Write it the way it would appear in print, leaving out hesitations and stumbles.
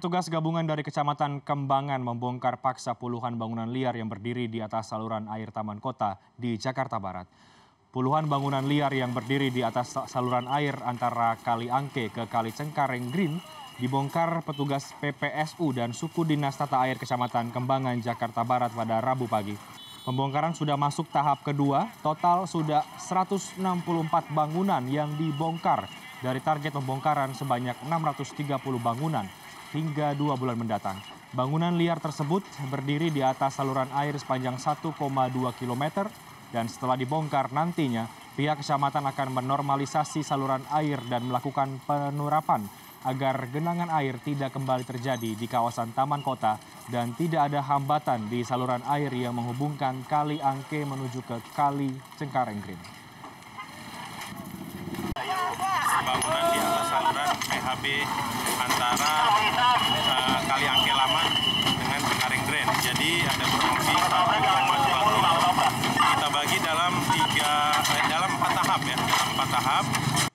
Petugas gabungan dari Kecamatan Kembangan membongkar paksa puluhan bangunan liar yang berdiri di atas saluran air Taman Kota di Jakarta Barat. Puluhan bangunan liar yang berdiri di atas saluran air antara Kali Angke ke Kali Cengkareng Green dibongkar petugas PPSU dan Suku Dinas Tata Air Kecamatan Kembangan, Jakarta Barat pada Rabu pagi. Pembongkaran sudah masuk tahap kedua, total sudah 164 bangunan yang dibongkar dari target pembongkaran sebanyak 630 bangunan hingga 2 bulan mendatang. Bangunan liar tersebut berdiri di atas saluran air sepanjang 1,2 km dan setelah dibongkar nantinya pihak kecamatan akan menormalisasi saluran air dan melakukan penerapan agar genangan air tidak kembali terjadi di kawasan Taman Kota dan tidak ada hambatan di saluran air yang menghubungkan Kali Angke menuju ke Kali Cengkareng Green. Bangunan di atas saluran PHB antara Kali Angke Lama dengan Cengkareng Green. Jadi ada kurang lebih 1,2 km. Kita bagi dalam 4 tahap ya, dalam 4 tahap.